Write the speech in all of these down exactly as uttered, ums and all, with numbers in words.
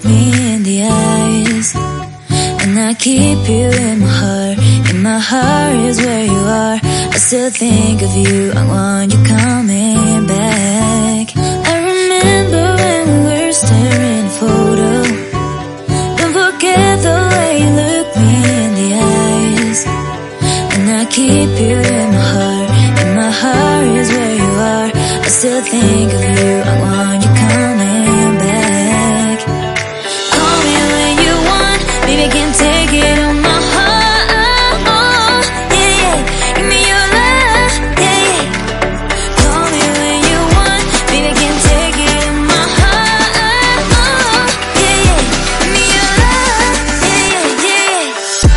look me in the eyes, and I keep you in my heart. In my heart is where you are. I still think of you, I want you coming back. I remember when we were staring a photo. Don't forget the way you look me in the eyes, and I keep you in my heart. In my heart is where you are. I still think of you, I want you coming back. Call me when you want, baby, I can't take it on my heart. Yeah, yeah, give me your love, yeah, yeah. Call me when you want, baby, I can't take it on my heart. Yeah, yeah, give me your love, yeah, yeah, yeah.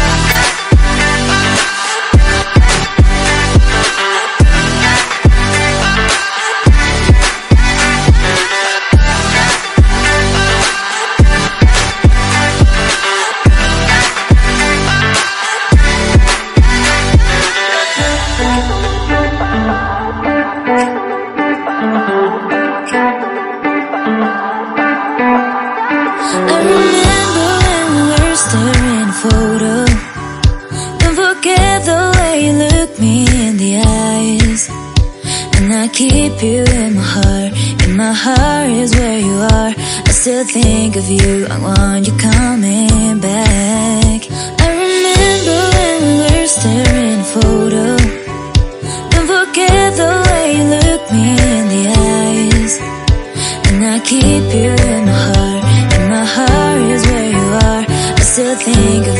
I remember when we were staring a photo. Don't forget the way you look me in the eyes, and I keep you in my heart. In my heart is where you are. I still think of you, I want you coming back. I remember when we were staring a photo. Don't forget the way you look me in the eyes, and I keep you in my heart. In my heart is where you are. I still think of